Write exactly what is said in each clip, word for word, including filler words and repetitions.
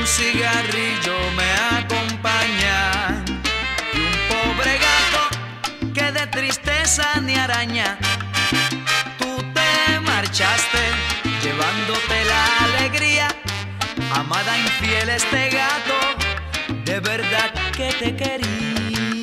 cigarrillo me acompañan y un pobre gato que de tristeza ni araña. Tú te marchaste llevándote la alegría, amada infiel, este gato de verdad que te quería.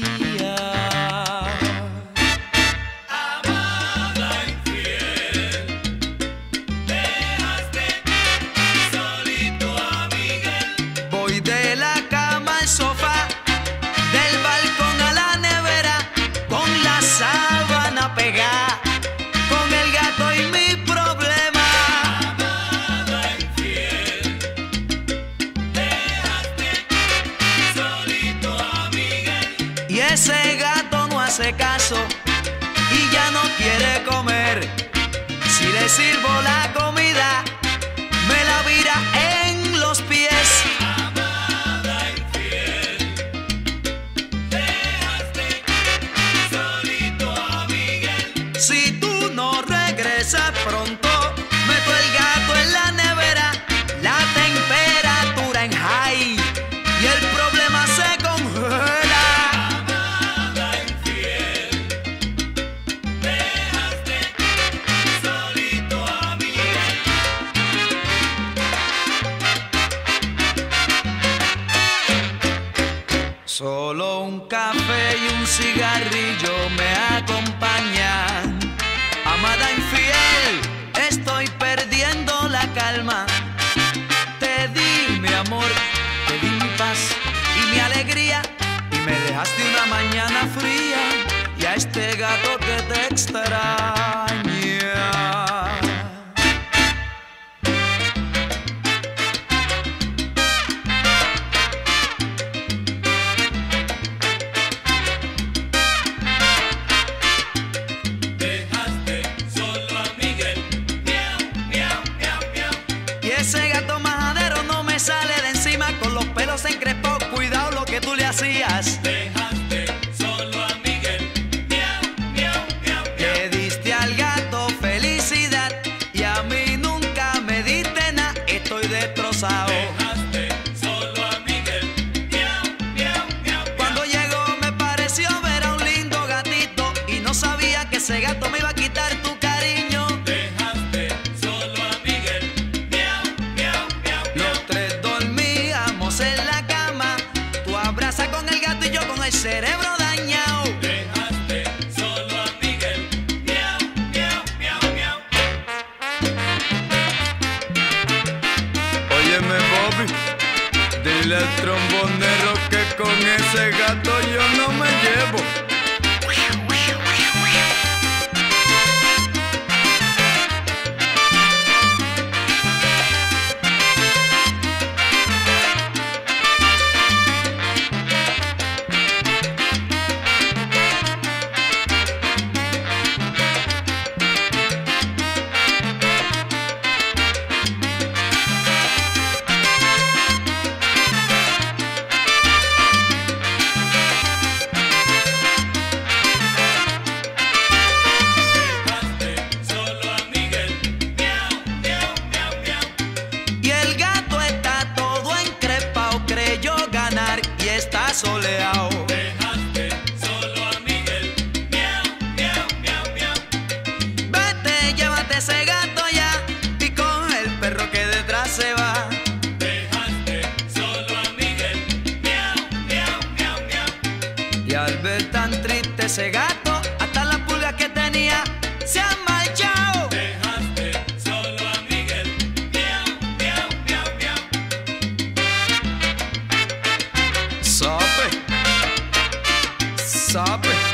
Y ese gato no hace caso y ya no quiere comer. Si le sirvo la comida, me la vira en los pies. Amada infiel, dejaste solito a Miguel. Si tú no regresas pronto, meto el gato en la nevera, la temperatura en high y el problema se congela. Solo un café y un cigarrillo me acompañan. Amada infiel, estoy perdiendo la calma. Te di mi amor, te di mi paz y mi alegría, y me dejaste una mañana fría y a este gato que te extraña. Ese gato majadero no me sale de encima, con los pelos encrespados, cuidado lo que tú le hacías. Dejaste solo a Miguel, miau, miau, miau, miau. Le diste al gato felicidad y a mí nunca me diste nada, estoy destrozado. Dejaste solo a Miguel, miau, miau, miau. Cuando llegó me pareció ver a un lindo gatito y no sabía que ese gato me iba a quitar tu cariño. Dejaste solo a Miguel. Con el gato y yo con el cerebro dañado. Dejaste solo a Miguel, miau, miau, miau, miau. Óyeme, Bobby, dile al trombonero que con ese gato yo no me llevo. Está soleado. Dejaste solo a Miguel, miau, miau, miau, miau. Vete, llévate ese gato ya y con el perro que detrás se va. Dejaste solo a Miguel, miau, miau, miau, miau. Y al ver tan triste ese gato, hasta las pulgas que tenía se han marchado. Dejaste solo a Miguel, miau, miau, miau, miau. Sape, sape.